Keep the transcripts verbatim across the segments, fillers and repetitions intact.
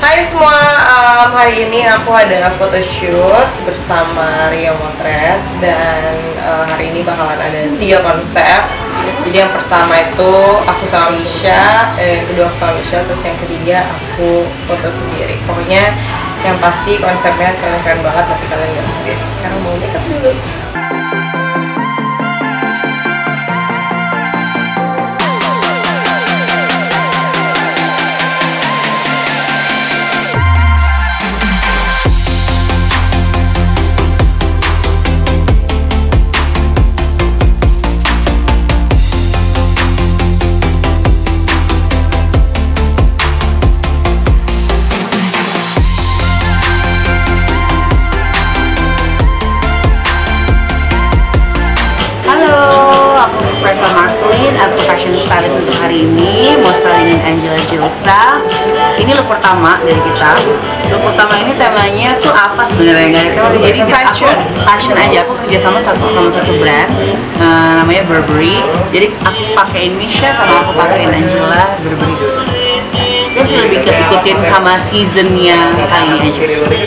Hai semua, um, hari ini aku ada photoshoot bersama Ria Motret. Dan uh, hari ini bakalan ada tiga konsep. Jadi yang pertama itu aku sama Misha, eh, yang kedua aku sama Misha, terus yang ketiga aku foto sendiri. Pokoknya yang pasti konsepnya keren-keren banget, nanti kalian lihat sendiri. Sekarang mau makeup dulu. Aku fashion stylist untuk hari ini, mau stylingin Angela Gilsa. Ini look pertama dari kita. Look pertama ini temanya tuh apa sebenarnya? Nggak ada tema, jadi fashion. Aku fashion aja. Aku kerja sama satu sama satu brand, uh, namanya Burberry. Jadi aku pakein Misha sama aku pakein Angela Burberry. Terus lebih ke ikutin sama seasonnya kali ini aja.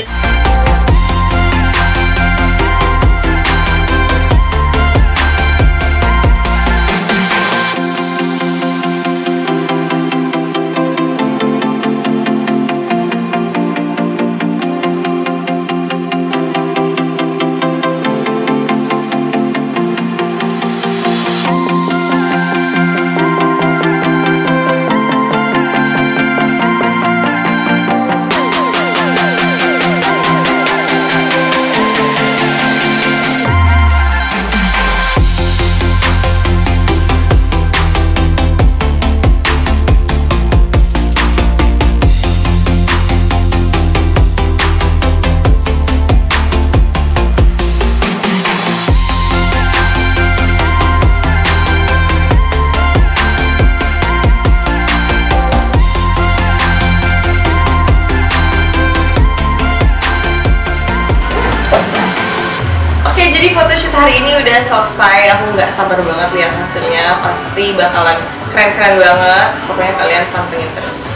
Jadi photoshoot hari ini udah selesai, aku nggak sabar banget lihat hasilnya, pasti bakalan keren-keren banget, pokoknya kalian pantengin terus.